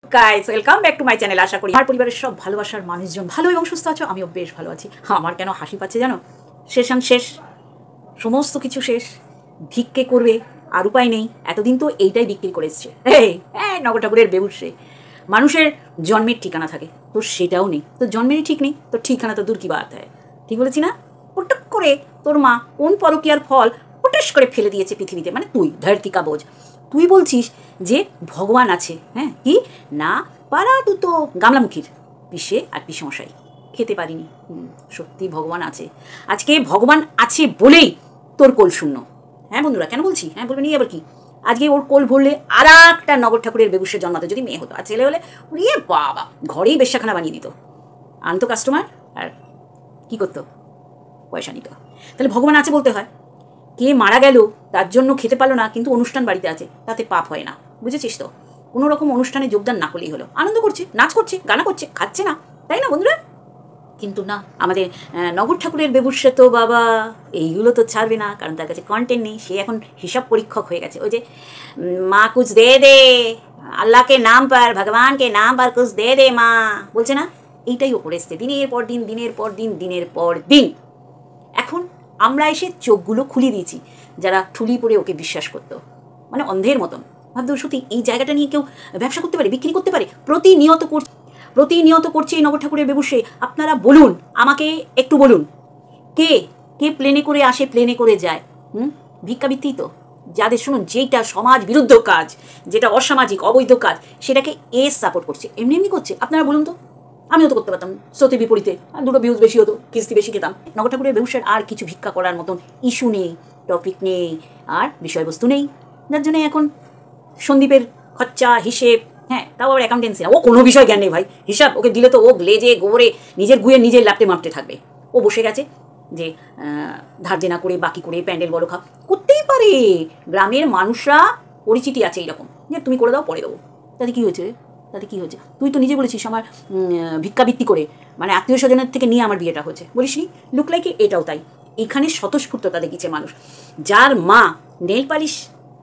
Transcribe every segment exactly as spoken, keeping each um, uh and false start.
Guys welcome back to my channel. আশা করি আমার পরিবারের সব ভালোবাসার মানুষজন ভালো এবং সুস্থ আছো। আমিও বেশ ভালো আছি। আমার কেন হাসি পাচ্ছে জানো? শেষাং শেষ, সমস্ত কিছু শেষ, ভিক্ষে করবে আর উপায় নেই। এতদিন তো এইটাই বিক্রি করে এসছে। এই হ্যাঁ, নগর ঠাকুরের বেবুসে মানুষের জন্মের ঠিকানা থাকে, তো সেটাও নেই। তো জন্মেরই ঠিক নেই, তো ঠিকানা তো দূর কি বাত হয়। ঠিক বলেছি না? পটক করে তোর মা কোন পরকীয়ার ফল পটাশ করে ফেলে দিয়েছে পৃথিবীতে, মানে তুই ধরতিকা বোঝ। তুই বলছিস যে ভগবান আছে, হ্যাঁ কি না? পাড়া দুটো গামলামুখীর পিসে আর পিসমশাই খেতে পারিনি। সত্যি ভগবান আছে। আজকে ভগবান আছে বলেই তোর কোল শূন্য। হ্যাঁ বন্ধুরা, কেন বলছি? হ্যাঁ বলবে নিয়ে আবার কি? আজকে ওর কোল ভরলে আর একটা নগর ঠাকুরের বেবুসে জন্মাতো যদি মেয়ে হতো, আর ছেলে হলে উড়িয়ে বাবা ঘরেই বেশ্যাখানা বানিয়ে দিত। আনতো কাস্টমার আর কি করতো? পয়সা নিত। তাহলে ভগবান আছে বলতে হয়। কে মারা গেল তার জন্য খেতে পারলো না, কিন্তু অনুষ্ঠান বাড়িতে আছে, তাতে পাপ হয় না। বুঝেছিস তো? কোনো রকম অনুষ্ঠানে যোগদান না করলেই হলো। আনন্দ করছে, নাচ করছে, গানা করছে, খাচ্ছে না, তাই না বন্ধুরা? কিন্তু না, আমাদের নগর ঠাকুরের বেবুসে তো বাবা এইগুলো তো ছাড়বে না, কারণ তার কাছে কন্টেন্ট নেই। সে এখন হিসাব পরীক্ষক হয়ে গেছে। ওই যে মা কুছ দে দে, আল্লাহকে নাম পার, ভগবানকে নাম পার, কুছ দে দে মা, বলছে না? এইটাই ও করে এসছে দিনের পর দিন, দিনের পর দিন, দিনের পর দিন। এখন আমরা এসে চোখগুলো খুলিয়ে দিয়েছি, যারা ঠুলি পরে ওকে বিশ্বাস করতো, মানে অন্ধের মতন ভাবতো সত্যি এই জায়গাটা নিয়ে কেউ ব্যবসা করতে পারে, বিক্রি করতে পারে। প্রতিনিয়ত করছে, প্রতিনিয়ত করছে এই নগর ঠাকুরের বেবুসে। আপনারা বলুন, আমাকে একটু বলুন, কে কে প্লেনে করে আসে, প্লেনে করে যায়? হুম, ভিক্ষাবৃত্তি তো। যাদের শুনুন, যেটা সমাজ বিরুদ্ধ কাজ, যেটা অসামাজিক অবৈধ কাজ, সেটাকে এ সাপোর্ট করছে, এমনি এমনি করছে। আপনারা বলুন তো, আমিও তো করতে পারতাম স্রোতের বিপরীতে, আর দুটো ভিউজ বেশি হতো, কিস্তি বেশি খেতাম। নগর ঠাকুরের বেবুসের আর কিছু ভিক্ষা করার মতন ইস্যু নেই, টপিক নেই, আর বিষয়বস্তু নেই, যার জন্য এখন সন্দীপের খরচা হিসেব, হ্যাঁ তাও আবার অ্যাকাউন্টেন্সি না, ও কোনো বিষয় জ্ঞান নেই ভাই। হিসাব ওকে দিলে তো ও লেজে গোবরে নিজের গুয়ে নিজের ল্যাপটে মাপতে থাকবে। ও বসে গেছে যে ধার দেনা করে, বাকি করে, প্যান্ডেল বড় খা করতেই পারে। গ্রামের মানুষরা পরিচিতি আছে এইরকম, যে তুমি করে দাও, পরে দেবো। তাতে কী হয়েছে? তাতে কী হয়েছে? তুই তো নিজে বলেছিস আমার ভিক্ষাবৃত্তি করে, মানে আত্মীয় স্বজনের থেকে নিয়ে আমার বিয়েটা হয়েছে, বলিস নি? লুক লাইক এটাও তাই। এখানে স্বতঃস্ফূর্ততা দেখিয়েছে মানুষ, যার মা নেল পালিশ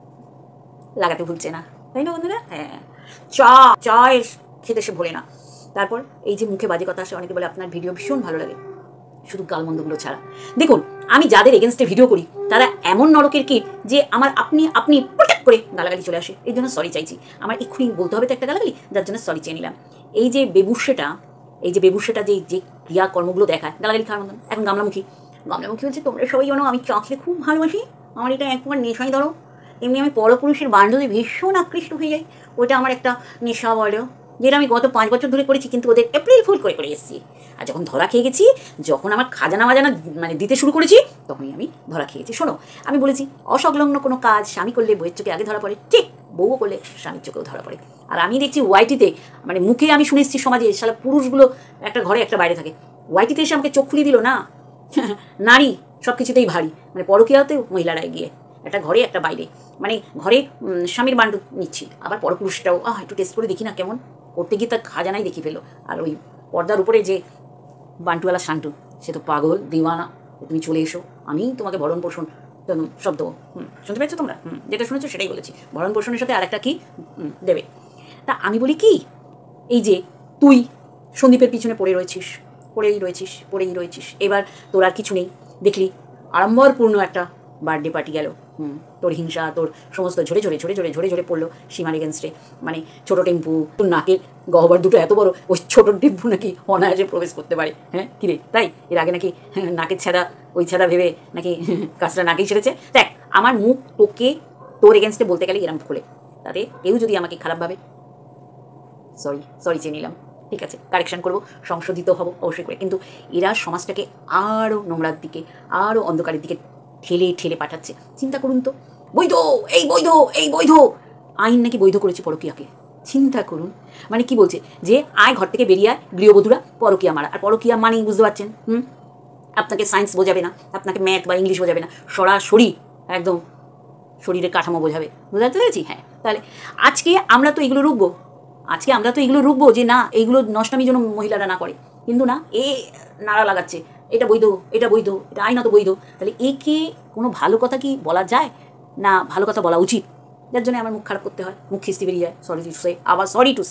লাগাতে ভুলছে না, তাই না বন্ধুরা? হ্যাঁ, চা চায় খেতে সে ভোলে না। তারপর এই যে মুখে বাজে কথা আসে, অনেকে বলে আপনার ভিডিও ভীষণ ভালো লাগে, শুধু গালমন্দগুলো ছাড়া। দেখুন, আমি যাদের এগেনস্টে ভিডিও করি তারা এমন নরকের কীট যে আমার আপনি আপনি পটাক করে গালাগালি চলে আসে। এই জন্য সরি চাইছি। আমার এক্ষুনি বলতে হবে তো একটা গালাগালি, যার জন্য সরি চেয়ে নিলাম। এই যে বেবুসেটা, এই যে বেবুসেটা যে যে ক্রিয়াকর্মগুলো দেখায় গালাগালি খাওয়ার মতন, এখন গামলামুখী গামলামুখী হচ্ছে। তোমরা সবাই জানো আমি চা খেতে খুব ভালোবাসি, আমার এটা এক প্রকার নেশাই ধরো। এমনি আমি পরপুরুষের বান্ধবী ভীষণ আকৃষ্ট হয়ে যাই, ওইটা আমার একটা নেশা বলো, যেটা আমি গত পাঁচ বছর ধরে করেছি, কিন্তু ওদের এপ্রিল ফুল করে করে এসেছি। আর যখন ধরা খেয়ে গেছি, যখন আমার খাজানা মাজানা মানে দিতে শুরু করেছি, তখনই আমি ধরা খেয়েছি। শোনো, আমি বলেছি অসংলগ্ন কোনো কাজ স্বামী করলে বইয়ের চোখে আগে ধরা পড়ে, ঠিক বউও করলে স্বামীর চোখেও ধরা পড়ে। আর আমি দেখছি ওয়াইটিতে, মানে মুখে আমি শুনে এসেছি সমাজে সারা পুরুষগুলো একটা ঘরে একটা বাইরে থাকে, ওয়াইটিতে এসে আমাকে চোখ খুলিয়ে দিল না। নারী সব কিছুতেই ভারী, মানে পরকীয়াতেও মহিলারা এগিয়ে, একটা ঘরে একটা বাইরে, মানে ঘরে স্বামীর বান্ডু নিচ্ছি, আবার পরপুরুষটাও আহ একটু টেস্ট করে দেখি না কেমন, করতে গিয়ে তার খাজানাই দেখি ফেলো। আর ওই পর্দার উপরে যে বান্টুওয়ালা শান্টু, সে তো পাগল দিওয়ানা, তুমি চলে এসো, আমি তোমাকে ভরণ পোষণ সব দেবো। হুম, শুনতে পেয়েছো তোমরা? হুম, যেটা শুনেছো সেটাই বলেছি। ভরণ পোষণের সাথে আর একটা কী দেবে। তা আমি বলি কি, এই যে তুই সন্দীপের পিছনে পড়ে রয়েছিস, পড়েই রয়েছিস, পড়েই রয়েছিস, এবার তোর আর কিছু নেই, দেখলি আড়ম্বরপূর্ণ একটা বার্থডে পার্টি গেল। হুম, তোর হিংসা, তোর সমস্ত ঝরে ঝরে ঝরে ঝরে ঝরে ঝরে পড়লো সীমার এগেনস্টে। মানে ছোটো টেম্পু, তোর নাকের গহ্বর দুটো এত বড়, ওই ছোটো টেম্পু নাকি অনায়াসে প্রবেশ করতে পারে। হ্যাঁ কিরে, তাই? এর আগে নাকি নাকের ছেঁড়া, ওই ছেঁড়া ভেবে নাকি কাজটা নাকেই ছেড়েছে। দেখ, আমার মুখ তোকে তোর এগেনস্টে বলতে গেলে এরম খোলে, তাতে কেউ যদি আমাকে খারাপ ভাবে, সরি সরি চেয়ে নিলাম, ঠিক আছে, কারেকশান করবো, সংশোধিত হব অবশ্যই করে। কিন্তু এরা সমাজটাকে আরও নোংরার দিকে, আরও অন্ধকারের দিকে ঠেলে ঠেলে পাঠাচ্ছে। চিন্তা করুন তো, বৈধ এই বৈধ এই বৈধ আইন নাকি বৈধ করেছে পরকীয়াকে। চিন্তা করুন, মানে কি বলছে যে আয় ঘর থেকে বেরিয়ে আয়, গৃহবধূরা পরকীয়া মারা। আর পরকীয়া মানেই বুঝতে পারছেন, হুম, আপনাকে সায়েন্স বোঝাবে না, আপনাকে ম্যাথ বা ইংলিশ বোঝাবে না, সরাসরি একদম শরীরের কাঠামো বোঝাবে। বুঝতে পেরেছি? হ্যাঁ, তাহলে আজকে আমরা তো এগুলো রুখবো, আজকে আমরা তো এগুলো রুখবো যে না, এইগুলো নষ্টামির জন্য মহিলারা না করে। কিন্তু না, এ নাড়া লাগাচ্ছে, এটা বৈধ, এটা বৈধ, এটা আইনত বৈধ। তাহলে একে কোনো ভালো কথা কি বলা যায় না? ভালো কথা বলা উচিত, যার জন্য আমার মুখ খারাপ করতে হয়, মুখ খিস্তি বেরিয়ে যায়। সরি টু সে, আবার সরি টু সে,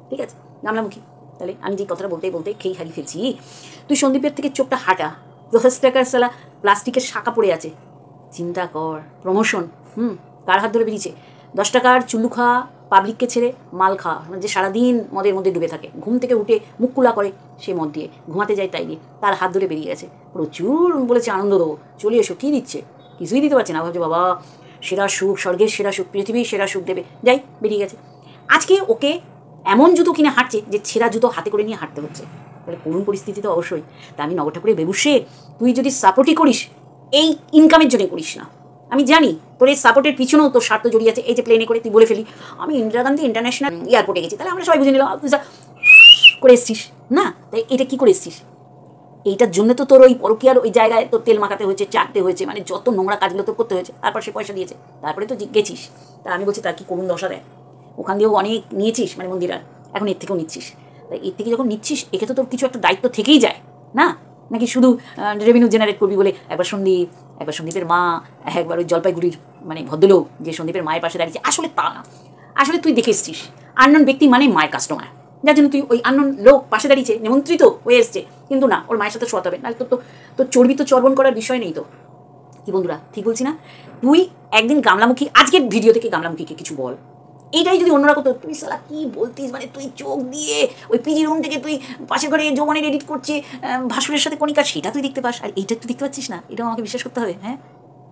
ঠিক আছে, গামলামুখী। তাহলে আমি যে কথাটা বলতে বলতে খেয়ে হারিয়ে ফেলছি। তুই সন্দীপের থেকে চোখটা হাঁটা, দশ টাকার সালা প্লাস্টিকের শাঁখা পড়ে আছে, চিন্তা কর। প্রমোশন, হুম, কার হাত ধরে বেরিয়েছে? দশ টাকার চুল্লু খাওয়া পাবলিককে ছেড়ে মাল খাওয়া, মানে যে সারাদিন মদের মধ্যে ডুবে থাকে, ঘুম থেকে উঠে মুখ কুলা করে সে মদ দিয়ে, ঘুমাতে যায় তাই দিয়ে, তার হাত ধরে বেরিয়ে গেছে। প্রচুর বলেছে আনন্দ দেবো, চলে এসো। কী দিচ্ছে? কিছুই দিতে পারছে না। ভাবছে বাবা সেরা সুখ, স্বর্গের সেরা সুখ, পৃথিবীর সেরা সুখ দেবে, যাই বেরিয়ে গেছে। আজকে ওকে এমন জুতো কিনে হাঁটছে যে ছেঁড়া জুতো হাতে করে নিয়ে হাঁটতে হচ্ছে। তাহলে করুণ পরিস্থিতি তো অবশ্যই। তা আমি নগর ঠাকুরের বেবুসে, তুই যদি সাপোর্টই করিস এই ইনকামের জন্য করিস না। আমি জানি তোর এই সাপোর্টের পিছনেও তোর স্বার্থ জড়িয়ে আছে। এই যে প্লেনে করে তুই বলে ফেলি আমি ইন্দিরা গান্ধী ইন্টারন্যাশনাল এয়ারপোর্টে গেছি, তাহলে আমরা সবাই বুঝে নিলাম তুই করে এসছিস না। তাই এটা কী করে এসছিস? এইটার জন্য তো তোর ওই পরকীয়ার ওই জায়গায় তোর তেল মাখাতে হয়েছে, চাটতে হয়েছে, মানে যত নোংরা কাজগুলো তোর করতে হয়েছে, তারপর সে পয়সা দিয়েছে, তারপরে তো গেছিস। তা আমি বলছি তার কি করুণ দশা দেয়। ওখান দিয়েও অনেক নিয়েছিস, মানে মন্দিরার, এখন এর থেকেও নিচ্ছিস। তাই এর থেকে যখন নিচ্ছিস একে তো তোর কিছু একটা দায়িত্ব থেকেই যায় না, নাকি শুধু রেভিনিউ জেনারেট করবি বলে একবার সন্দীপ, একবার সন্দীপের মা, একবার ওই জলপাইগুড়ির মানে ভদ্রলোক যে সন্দীপের মায়ের পাশে দাঁড়িয়েছে। আসলে তা না, আসলে তুই দেখে এসছিস আননোন ব্যক্তি মানে মায়ের কাস্টমার, যার জন্য তুই ওই আননোন লোক পাশে দাঁড়িয়েছে, নিমন্ত্রিত হয়ে এসছে, কিন্তু না ওর মায়ের সাথে শোয়াতে হবে, নাহলে তোর তো তোর চর্বি তো চর্বণ করার বিষয় নেই তো। কি বন্ধুরা ঠিক বলছি না? তুই একদিন গামলামুখী, আজকের ভিডিও থেকে গামলামুখীকে কিছু বল। এইটাই যদি অন্যরা করতো, তুই সালা কী বলতিস, মানে তুই চোখ দিয়ে ওই পিজি রুম থেকে তুই পাশের ঘরে যৌবনের এডিট করছে ভাসুরের সাথে কণিকা, সেটা তুই দেখতে পাস, আর এইটা তুই দেখতে পাচ্ছিস না। এটাও আমাকে বিশ্বাস করতে হবে। হ্যাঁ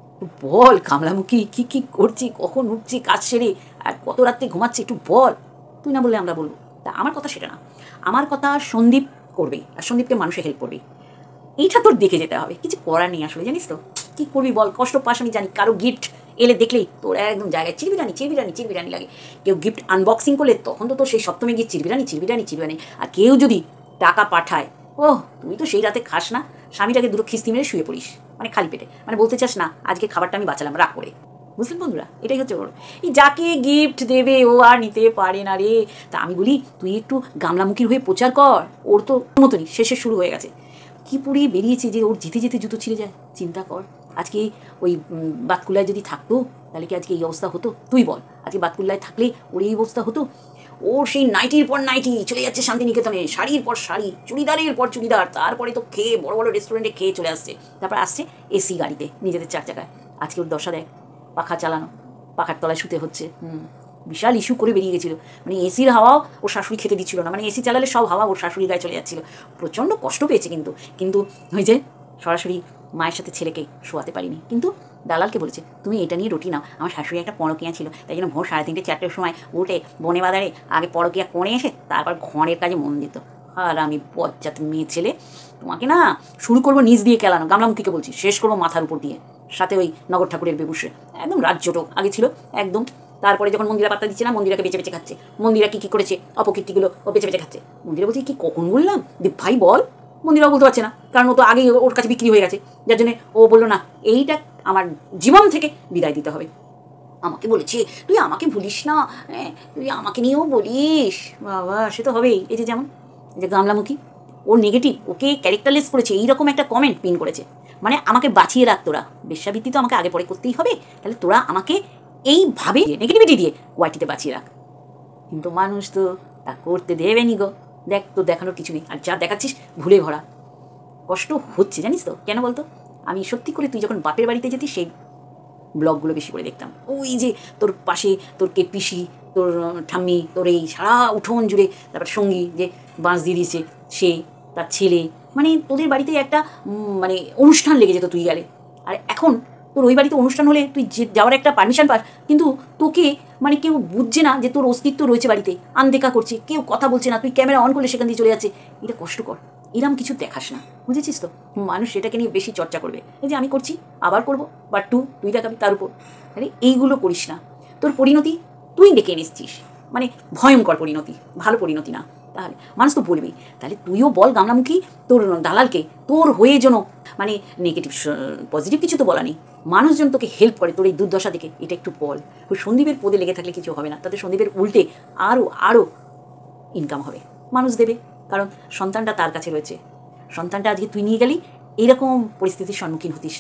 বল গামলামুখী কী কী করছি, কখন উঠছি কাজ সেরে, আর কত রাত্রে ঘুমাচ্ছি, একটু বল। তুই না বললে আমরা বলবো। তা আমার কথা সেটা না, আমার কথা সন্দীপ করবে, আর সন্দীপকে মানুষে হেল্প করবে, এইটা তোর দেখে যেতে হবে। কিছু করার নেই আসলে, জানিস তো কী করবি বল। কষ্ট পাস আমি জানি, কারো গিফট এলে দেখলেই তোর একদম জায়গায় চিরবিরানি চিরবিরানি চিরবিরানি লাগে। কেউ গিফট আনবক্সিং করলে তখন তো তোর সেই সপ্তমে গিয়ে চিরবিরানি চিরবিরানি চিরবিরানি। আর কেউ যদি টাকা পাঠায়, ও তুই তো সেই রাতে খাস না, স্বামীটাকে দুটো খিস্তি মেরে শুয়ে পড়িস, মানে খালি পেটে, মানে বলতে চাস না আজকে খাবারটা আমি বাঁচালাম রাগ করে। বুঝলেন বন্ধুরা, এটাই হচ্ছে ওর। এই যাকে গিফট দেবে ও আর নিতে পারে না রে। তা আমি বলি তুই একটু গামলামুখীর হয়ে প্রচার কর। ওর তো মতনই শেষে শুরু হয়ে গেছে, কি পুড়িয়ে বেরিয়েছে যে ওর যেতে যেতে জুতো ছিঁড়ে যায়। চিন্তা কর, আজকে ওই বাতকুল্লায় যদি থাকতো তাহলে কি আজকে এই অবস্থা হতো? তুই বল, আজকে বাতকুল্লায় থাকলে ওর এই অবস্থা হতো? ওর সেই নাইটির পর নাইটি চলে যাচ্ছে শান্তিনিকেতনে, শাড়ির পর শাড়ি, চুড়িদারের পর চুড়িদার, তারপরে তো খেয়ে বড় বড় রেস্টুরেন্টে খেয়ে চলে আসছে, তারপর আসছে এসি গাড়িতে নিজেদের চার চাকায়। আজকে ওর দশা দেখ, পাখা চালানো, পাখার তলায় শুতে হচ্ছে। হুম, বিশাল ইস্যু করে বেরিয়ে গেছিলো, মানে এসির হাওয়াও ওর শাশুড়ি খেতে দিচ্ছিল না, মানে এসি চালালে সব হাওয়া ওর শাশুড়ির গায়ে চলে যাচ্ছিলো। প্রচণ্ড কষ্ট পেয়েছে কিন্তু কিন্তু ওই যে সরাসরি মায়ের সাথে ছেলেকে শোয়াতে পারিনি, কিন্তু দালালকে বলেছে তুমি এটা নিয়ে রুটি নাও। আমার শাশুড়ি একটা পরকিয়া ছিল, তাই জন্য ভোর সাড়ে তিনটে চারটের সময় উঠে বনে বাজারে আগে পরকিয়া করে এসে তারপর ঘরের কাজে মন দিত। আর আমি বজ্জাত মেয়ে ছেলে, তোমাকে না শুরু করবো নিজ দিয়ে কেলানো, গামলামুখীকে বলছি, শেষ করবো মাথার উপর দিয়ে, সাথে ওই নগর ঠাকুরের বেবুসে একদম রাজ্যটক আগে ছিল একদম। তারপরে যখন মন্দিরা পাত্তা দিচ্ছে না, মন্দিরাকে বেঁচে বেঁচে খাচ্ছে। মন্দিরা কী কী করেছে অপকীর্তিগুলো ও বেঁচে বেঁচে খাচ্ছে। মন্দিরা বলছে কি কখন বললাম যে ভাই বল, মন্দিরাও বলতে পারছে না, কারণ ও তো আগেই ওর কাছে বিক্রি হয়ে গেছে, যার জন্যে ও বললো না এইটা আমার জীবন থেকে বিদায় দিতে হবে। আমাকে বলেছে তুই আমাকে ভুলিস না, তুই আমাকে নিয়েও বলিস, বাবা সে তো হবেই। এই যে যেমন যে গামলামুখী, ওর নেগেটিভ, ওকে ক্যারেক্টারলেস করেছে, এইরকম একটা কমেন্ট পিন করেছে, মানে আমাকে বাঁচিয়ে রাখ তোরা, বেশ্যাবৃত্তি তো আমাকে আগে পরে করতেই হবে, তাহলে তোরা আমাকে এইভাবে নেগেটিভিটি দিয়ে ওয়াইটিতে বাঁচিয়ে রাখ। কিন্তু মানুষ তো তা করতে দেবেনি গো। দেখ তোর দেখানোর কিছু নেই, আর যা দেখাচ্ছিস ভুলে ভরা। কষ্ট হচ্ছে জানিস তো কেন বলতো? আমি সত্যি করে তুই যখন বাপের বাড়িতে যেতিস সেই ব্লগগুলো বেশি করে দেখতাম। ওই যে তোর পাশে তোর কে পিসি, তোর ঠাম্মি, তোর এই সারা উঠোন জুড়ে, তারপর সঙ্গী যে বাঁশ দিয়ে দিয়েছে সে, তার ছেলে, মানে তোদের বাড়িতে একটা মানে অনুষ্ঠান লেগে যেত তুই গেলে। আর এখন তোর ওই বাড়িতে অনুষ্ঠান হলে তুই যে যাওয়ার একটা পারমিশন পাস, কিন্তু তোকে মানে কেউ বুঝছে না যে তোর অস্তিত্ব রয়েছে বাড়িতে, আনদেখা করছে, কেউ কথা বলছে না, তুই ক্যামেরা অন করলে সেখান দিয়ে চলে যাচ্ছে। এটা কষ্টকর, এরম কিছু দেখাস না, বুঝেছিস তো? মানুষ সেটাকে নিয়ে বেশি চর্চা করবে, এই যে আমি করছি আবার করবো, বা টু তুই দেখাবি তার উপর, আরে এইগুলো করিস না। তোর পরিণতি তুই ডেকে এনেছিস, মানে ভয়ঙ্কর পরিণতি, ভালো পরিণতি না। তাহলে মানুষ তো বলবেই, তাহলে তুইও বল গামলামুখী তোর দালালকে তোর হয়ে যেন, মানে নেগেটিভ পজিটিভ কিছু তো বলা নেই, মানুষজন তোকে হেল্প করে তোর এই দুর্দশা দেখে, এটা একটু বল। ওই সন্দীপের পদে লেগে থাকলে কিছু হবে না, তাতে সন্দীপের উল্টে আরও আরও ইনকাম হবে, মানুষ দেবে, কারণ সন্তানটা তার কাছে রয়েছে। সন্তানটা আজকে তুই নিয়ে গেলি, এইরকম পরিস্থিতির সম্মুখীন হতিস না।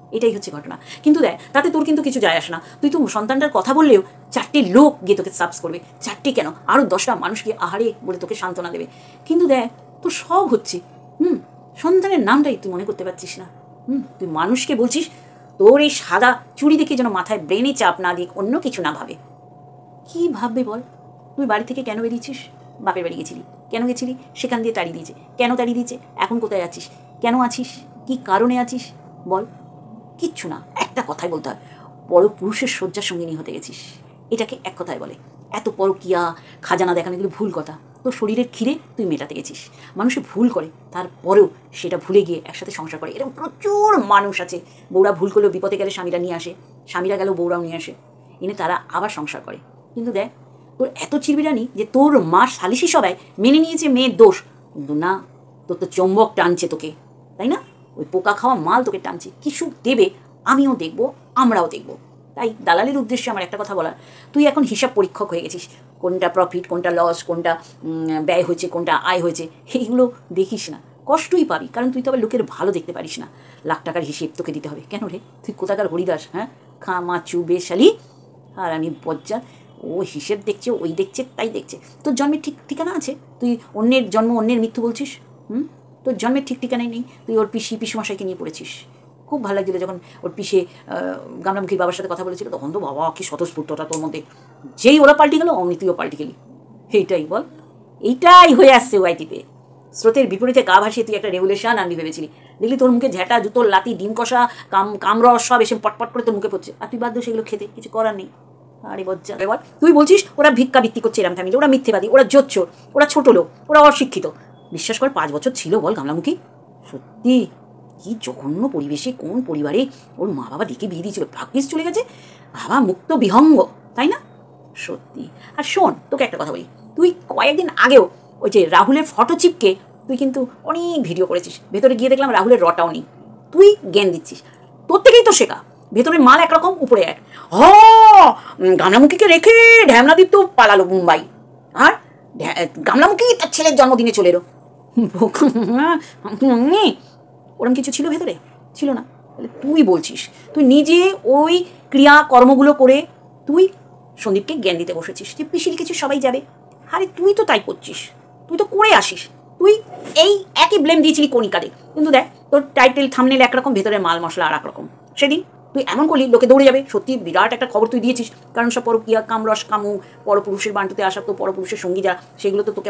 এটাই হচ্ছে ঘটনা। কিন্তু দেখ, তাতে তোর কিন্তু কিছু যায় আসে না। তুই তো সন্তানটার কথা বললেও চারটে লোক গিয়ে তোকে সাবস করবে, চারটে কেন আরও দশটা মানুষ গিয়ে আহারে বলে তোকে সান্ত্বনা দেবে। কিন্তু দেখ, তোর সব হচ্ছে, হুম সন্তানের নামটাই তুই মনে করতে পারছিস না। হুম তুই মানুষকে বলছিস তোর এই সাদা চুড়ি দেখে যেন মাথায় ব্রেনে চাপ না দিয়ে অন্য কিছু না ভাবে। কী ভাববে বল? তুই বাড়ি থেকে কেন বেরিয়েছিস? বাপের বাড়ি গেছিলি, কেন গেছিলি? সেখান দিয়ে তাড়িয়ে দিয়েছে, কেন তাড়িয়ে দিয়েছে? এখন কোথায় আছিস? কেন আছিস? কী কারণে আছিস বল? কিচ্ছু না, একটা কথাই বলতে হয়, পরপুরুষের শয্যা সঙ্গিনী হতে গেছিস। এটাকে এক কথায় বলে। এত পরকিয়া খাজানা দেখানো এগুলো ভুল কথা। তোর শরীরের খিরে তুই মেটাতে গেছিস। মানুষে ভুল করে, তারপরেও সেটা ভুলে গিয়ে একসাথে সংসার করে। এরকম প্রচুর মানুষ আছে। বউরা ভুল করলেও বিপদে গেলে স্বামীরা নিয়ে আসে, স্বামীরা গেলেও বউরাও নিয়ে আসে, এনে তারা আবার সংসার করে। কিন্তু দেখ, তোর এত চিরবিরানি যে তোর মা সালিশি সবাই মেনে নিয়েছে মেয়ের দোষ, কিন্তু না, তোর তো চম্বক টানছে তোকে, তাই না? ওই পোকা খাওয়া মাল তোকে টানছে। কিছু দেবে, আমিও দেখবো, আমরাও দেখবো। তাই দালালের উদ্দেশ্যে আমার একটা কথা বলার, তুই এখন হিসাব পরীক্ষক হয়ে গেছিস। কোনটা প্রফিট, কোনটা লস, কোনটা ব্যয় হয়েছে, কোনটা আয় হয়েছে, এইগুলো দেখিস না। কষ্টই পাবি, কারণ তুই তো আবার লোকের ভালো দেখতে পারিস না। লাখ টাকার হিসেব তোকে দিতে হবে। কেন রে? তুই কোথাকার হরিদাস? হ্যাঁ, খামাচু বেশালি। আর আমি বজ্জা, ও হিসেব দেখছে, ওই দেখছে, তাই দেখছে। তোর জন্মের ঠিক ঠিকানা আছে? তুই অন্যের জন্ম অন্যের মৃত্যু বলছিস? হুম তোর জন্মের ঠিক ঠিকানাই নেই। তুই ওর পিসি পিসুমশাইকে নিয়ে পড়েছিস। খুব ভালো লাগছিল যখন ওর পিসে গামলামুখীর বাবার সাথে কথা বলেছিল, তখন তো বাবা কি স্বতঃস্ফূর্ততা তোর মধ্যে। যেই ওরা পাল্টে গেল, অমনি তুইও পাল্টে গেলি। এইটাই বল, এইটাই হয়ে আসছে ওয়াইটিতে। স্রোতের বিপরীতে গা ভাসিয়ে তুই একটা রেগুলেশন আনবি ভেবেছিলি। দেখলি তোর মুখে ঝেঁটা, জুতোর লাতি, ডিম কষা, কাম কামরস সব এসে পটপট করে তোর মুখে পড়ছে, আর তুই বাধ্য সেগুলো খেতে। কিছু করার নেই। আরে বজ্জা, এবার তুই বলছিস ওরা ভিক্ষা বৃত্তি করছে এরম ফ্যামিলি, ওরা মিথ্যেবাদী, ওরা জোচ্চোর, ওরা ছোট লোক, ওরা অশিক্ষিত। বিশ্বাস কর, পাঁচ বছর ছিল বল গামলামুখী। সত্যি কি জঘন্য পরিবেশে, কোন পরিবারে ওর মা বাবা দেখে বিয়ে দিয়েছিল। ভাগ্যিস চলে গেছে, বাবা মুক্ত বিহঙ্গ, তাই না? সত্যি। আর শোন, তোকে একটা কথা বলি, তুই কয়েকদিন আগেও ওই যে রাহুলের ফটো চিপকে তুই কিন্তু অনেক ভিডিও করেছিস। ভেতরে গিয়ে দেখলাম রাহুলের রটাও নেই। তুই জ্ঞান দিচ্ছিস, তোর থেকেই তো শেখা। ভেতরের মাল একরকম, উপরে এক। হ গামলামুখীকে রেখে ঢ্যামনাদীপ তো পালালো মুম্বাই, আর গামলামুখী তার ছেলের জন্মদিনে চলে এলো। ওরম কিছু ছিল ভেতরে? ছিল না। তাহলে তুই বলছিস তুই নিজে ওই ক্রিয়া কর্মগুলো করে তুই সন্দীপকে জ্ঞান দিতে বসেছিস যে পিসির কিছু সবাই যাবে। আরে তুই তো তাই করছিস, তুই তো করে আসিস। তুই এই একই ব্লেম দিয়েছিলি কণিকারে, কিন্তু দেখ তোর টাইটেল থামনেল একরকম, ভেতরের মাল মশলা আর একরকম। সেদিন তুই এমন করলি লোকে দৌড়ে যাবে। সত্যি বিরাট একটা খবর তুই দিয়েছিস, কারণ সব পরকিয়া কামরস কামু পরপুরুষের বান্টুতে আসা, তো পরপুরুষের সঙ্গী যা, সেগুলো তো তোকে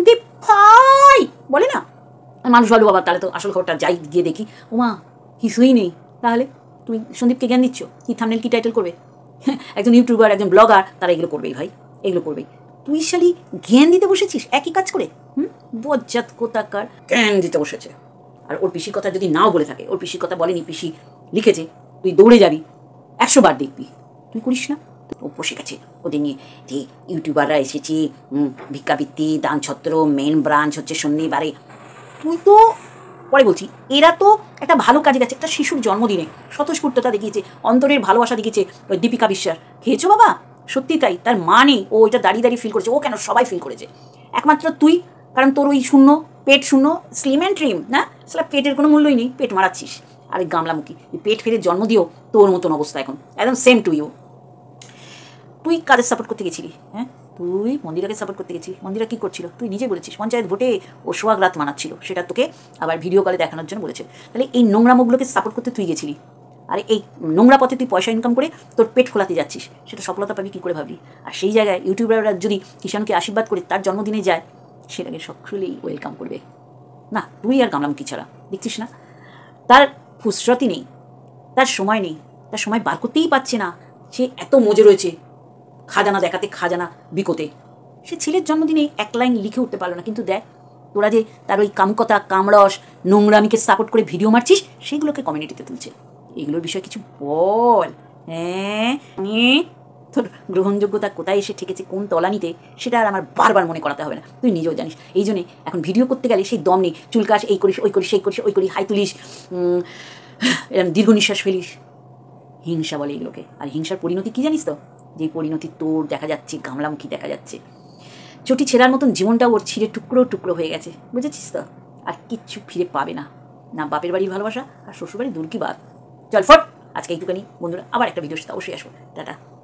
ভাই বলে না মানুষ ভালো। বাবা তাহলে তো আসল খবরটা যাই গিয়ে দেখি, ওমা কিছুই নেই। তাহলে তুমি সন্দীপকে জ্ঞান দিচ্ছ? কি থামনেল কি টাইটেল করবে? একজন ইউটিউবার, একজন ব্লগার, তারা এগুলো করবেই ভাই, এগুলো করবেই। তুই শালি জ্ঞান দিতে বসেছিস একই কাজ করে। হুম বজ্জাত কোথাকার জ্ঞান দিতে বসেছে। আর ওর পিসির কথা যদি নাও বলে থাকে, ওর পিসির কথা বলেনি, পিসি লিখেছে, তুই দৌড়ে যাবি, একশো বার দেখবি। তুই করিস না। ও বসে গেছে ওদের নিয়ে যে ইউটিউবাররা এসেছে, ভিক্ষাবৃত্তি, দান ছত্র, মেন ব্রাঞ্চ হচ্ছে শনিবারে। তুই তো পরে বলছি, এরা তো একটা ভালো কাজে গেছে, একটা শিশুর জন্মদিনে স্বতঃস্ফূর্ততা দেখিয়েছে, অন্তরের ভালোবাসা দেখিয়েছে। ওই দীপিকা বিশ্বাস খেয়েছো বাবা, সত্যি তাই। তার মা নেই, ও ওইটা দাঁড়িয়ে দাঁড়িয়ে ফিল করেছে। ও কেন, সবাই ফিল করেছে, একমাত্র তুই। কারণ তোর ওই শূন্য পেট, শূন্য স্লিম অ্যান্ড ট্রিম, না সেটা পেটের কোনো মূল্যই নেই, পেট মারাচ্ছিস। আর এই গামলামুখী পেট ফেলে জন্ম দিও তোর মতন অবস্থা এখন, একদম সেম টু ইউ। তুই কাদের সাপোর্ট করতে গেছিলি? হ্যাঁ, তুই মন্দিরাকে সাপোর্ট করতে গেছিলি। মন্দিরা কী করছিল তুই নিজে বলেছিস? পঞ্চায়েত ভোটে ও সোহাগ রাত মানাচ্ছিল, সেটা তোকে আবার ভিডিও কলে দেখানোর জন্য বলেছে। তাহলে এই নোংরামোগুলোকে সাপোর্ট করতে তুই গেছিলি, আর এই নোংরা পথে তুই পয়সা ইনকাম করে তোর পেট ফোলাতে যাচ্ছিস। সেটা সফলতা পাবি কী করে ভাবলি? আর সেই জায়গায় ইউটিউবাররা যদি কিষাণকে আশীর্বাদ করে তার জন্মদিনে যায়, সেটাকে সকলেই ওয়েলকাম করবে। না, তুই আর গামলামুখী ছাড়া দেখছিস না, তার ফুসরতি নেই, তার সময় নেই, তার সময় বার করতেই পারছে না। সে এত মজে রয়েছে খাজানা দেখাতে, খাজানা বিকোতে। সে ছেলের জন্মদিনে এক লাইন লিখে উঠতে পারলো না। কিন্তু দেখ, তোরা যে তার ওই কামকতা, কামরস, নোংরামিকে সাপোর্ট করে ভিডিও মারছিস, সেইগুলোকে কমিউনিটিতে তুলছে। এগুলোর বিষয়ে কিছু বল। হ্যাঁ, তোর গ্রহণযোগ্যতা কোথায় এসে ঠেকেছে, কোন তলানিতে, সেটা আর আমার বারবার মনে করাতে হবে না, তুই নিজেও জানিস। এই জন্যে এখন ভিডিও করতে গেলে সেই দম নেই। চুলকাস, এই করিস, ওই করিস, সেই করিস, ওই করি, হাই তুলিস, এরকম দীর্ঘ নিঃশ্বাস ফেলিস। হিংসা বলে এগুলোকে। আর হিংসার পরিণতি কী জানিস তো? যে পরিণতি তোর দেখা যাচ্ছে, গামলামুখী দেখা যাচ্ছে। চটি ছেঁড়ার মতন জীবনটা ওর ছিঁড়ে টুকরো টুকরো হয়ে গেছে, বুঝেছিস তো? আর কিচ্ছু ফিরে পাবে না, না বাপের বাড়ির ভালোবাসা, আর শ্বশুরবাড়ি দূর কি বাদ। চল ফট, আজকে এইটুখানি বন্ধুরা, আবার একটা ভিডিওর সাথে অবশ্যই আসবো। টাটা।